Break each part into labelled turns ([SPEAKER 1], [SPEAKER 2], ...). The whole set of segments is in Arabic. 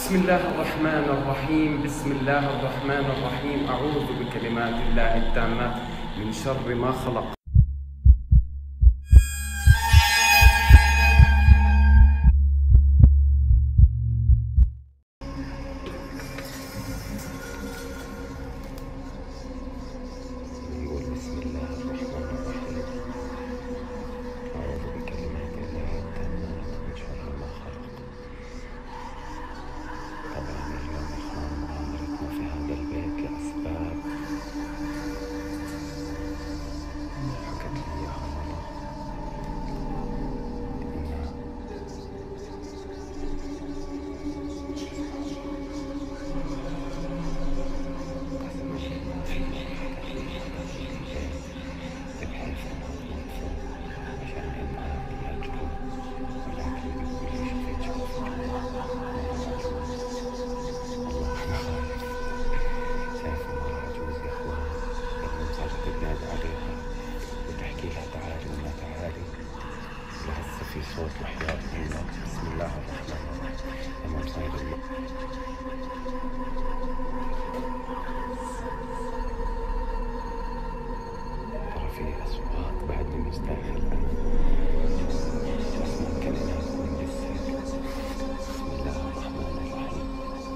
[SPEAKER 1] بسم الله الرحمن الرحيم. بسم الله الرحمن الرحيم. أعوذ بكلمات الله التامات من شر ما خلق. نقول بسم الله الرحمن الرحيم. أعوذ بكلمات الله التامات من شر ما خلق. طبعا اليوم إخوان مغامرتنا في هذا البيت لأسباب حكت لي إياها ماما، إنها قسما بالله في حكت لي حكت لي البيت بحيث إنها تنظفه عشان إنها يهجروا، ولكن بيقول لي شوفي شوفي شايف المرأة عجوز يا اخوان لما مساعدة تنادي عليها وتحكي لها تعالي وما تعالي، لهسه في صوت وحياة الله. بسم الله الرحمن الرحيم. لما مساعدة ترى في أصوات بعدني مستاهل أنا أسمع كلمات من لسه. بسم الله الرحمن الرحيم.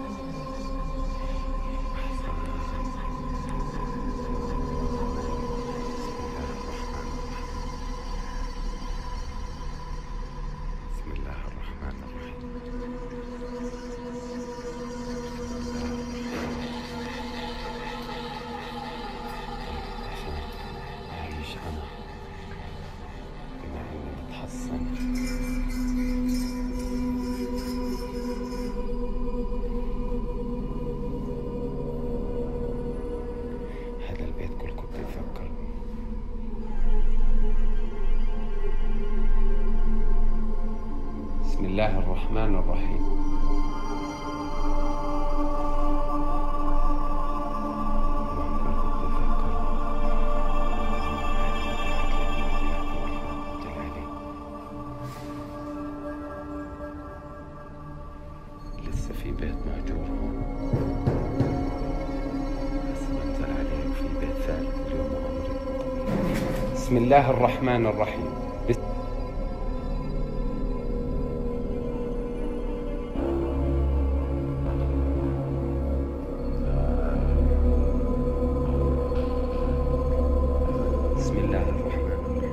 [SPEAKER 1] بسم الله الرحمن الرحيم. عشان أعيش أنا بما إني بتحصن هذا البيت كلكم بتتفكر. بسم الله الرحمن الرحيم. لسه في بيت مهجور هون، بس بنزل عليه وفي بيت ثالث. اليوم مغامرتنا طويلة. بسم الله الرحمن الرحيم. بسم الله الرحمن الرحيم.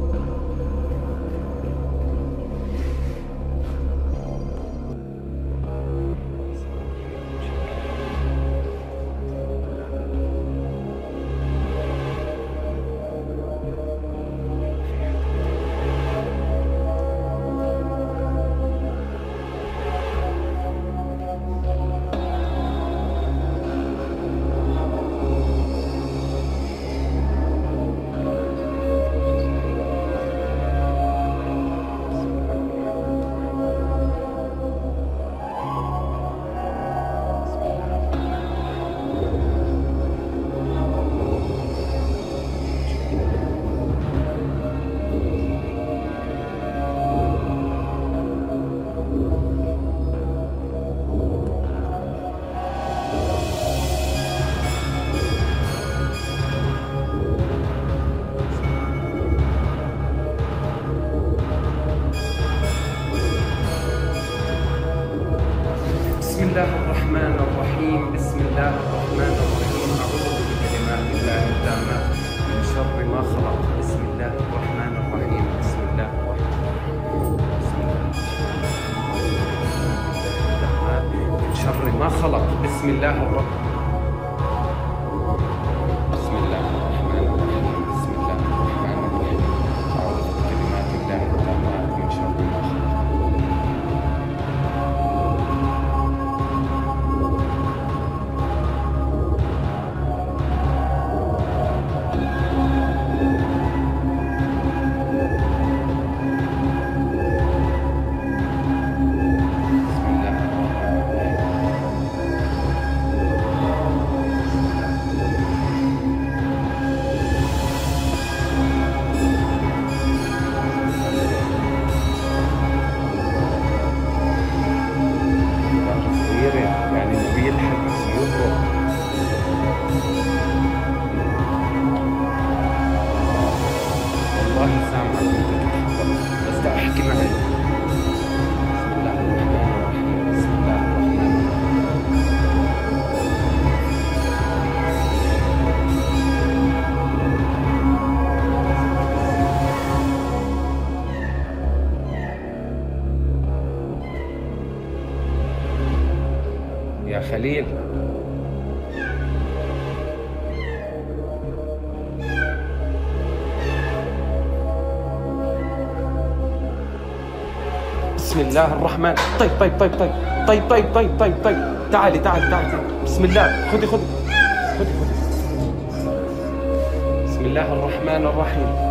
[SPEAKER 1] بسم الله الرحمن الرحيم. بسم الله الرحمن الرحيم. أعوذ بكلمات الله التامات من شر ما خلق. بسم الله الرحمن الرحيم. بسم الله الرحمن الرحيم. بسم الله التامات من شر ما خلق. بسم الله الرحمن بسم الله الرحمن الرحيم. بسم الله الرحمن الرحيم. أعوذ بكلمات الله التامات من شر ما خلق. بسم الله الرحمن الرحيم. يا خليل. بسم الله الرحمن. طيب طيب طيب طيب طيب طيب طيب طيب طيب تعالي تعالي تعالي. بسم الله. خذي خذي خذي خذي. بسم الله الرحمن الرحيم.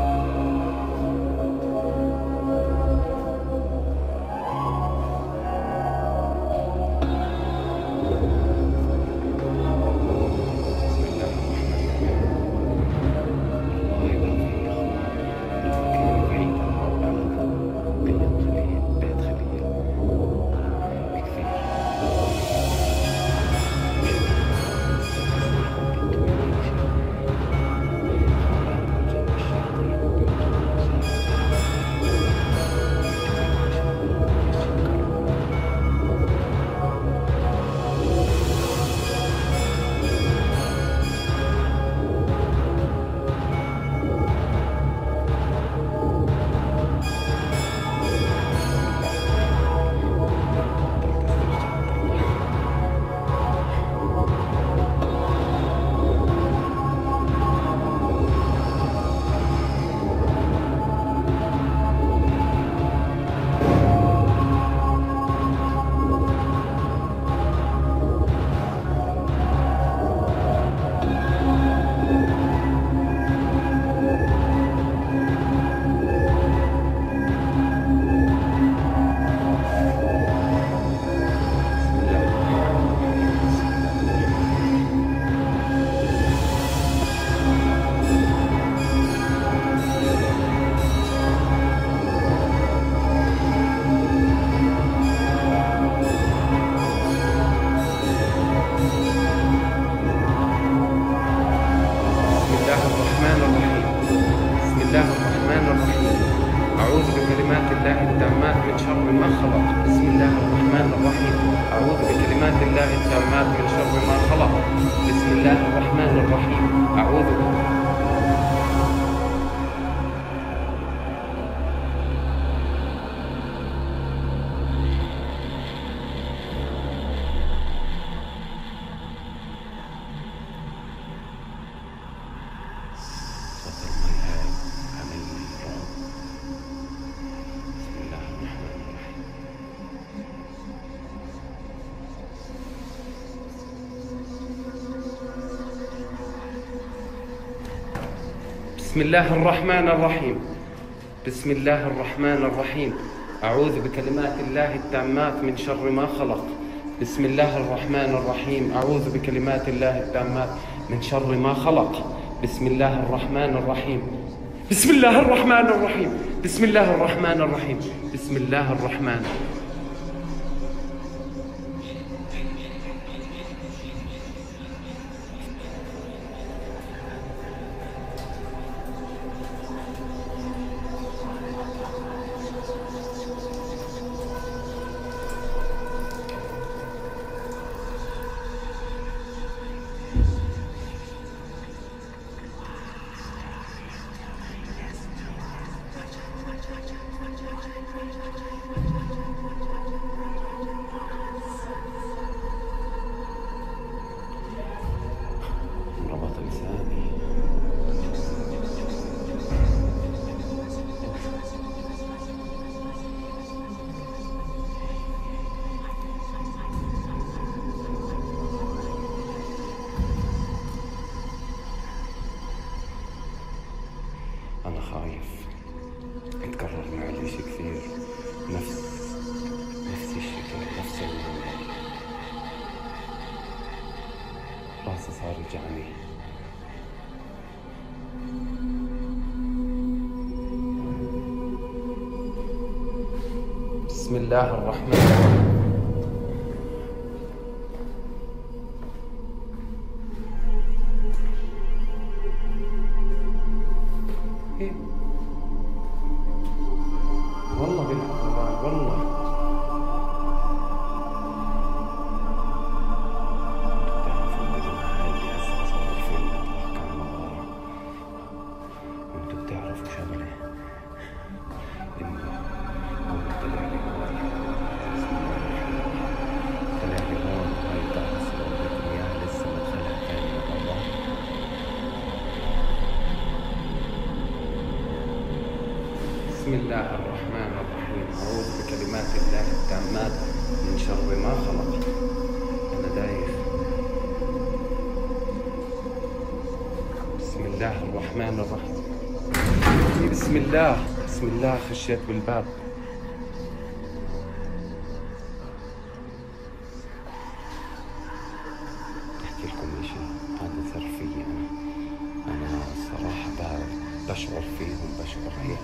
[SPEAKER 1] أعوذ بكلمات الله التامات من شر ما خلق. بسم الله الرحمن الرحيم. أعوذ بكلمات الله التامات من شر ما خلق. بسم الله الرحمن الرحيم. أعوذ بسم الله الرحمن الرحيم. بسم الله الرحمن الرحيم. أعوذ بكلمات الله التامات من شر ما خلق. بسم الله الرحمن الرحيم. أعوذ بكلمات الله التامات من شر ما خلق. بسم الله الرحمن الرحيم. بسم الله الرحمن الرحيم. بسم الله الرحمن الرحيم. بسم الله الرحمن. ربط لساني. أنا خايف يتكرر معي شيء كثير، نفس الشكل، نفس راسي صار يوجعني. بسم الله الرحمن الرحيم. والله بالقرآن والله انتوا بتعرفوا شغله انه هو طلع لي الرحمن الرحيم. أعوذ بكلمات الله التامات من شر ما خلق. أنا دايخ. بسم الله الرحمن الرحيم. بسم الله بسم الله. خشيت بالباب. أحكي لكم شيء، هذا ظرفي. أنا صراحة بشعر فيهم، بشعر هيك.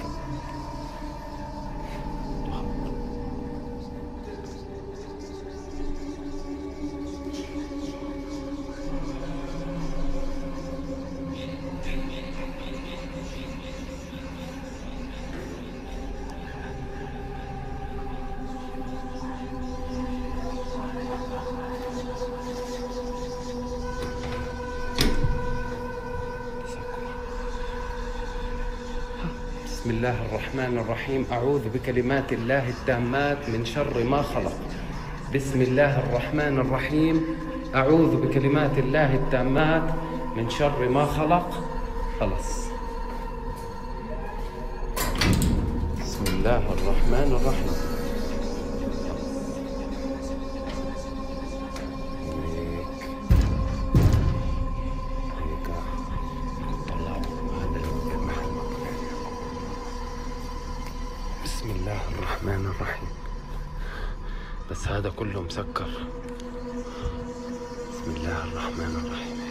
[SPEAKER 1] بسم الله الرحمن الرحيم. أعوذ بكلمات الله التامات من شر ما خلق. بسم الله الرحمن الرحيم. أعوذ بكلمات الله التامات من شر ما خلق. خلص. بسم الله الرحمن الرحيم. بسم الله الرحمن الرحيم. بس هذا كله مسكر. بسم الله الرحمن الرحيم.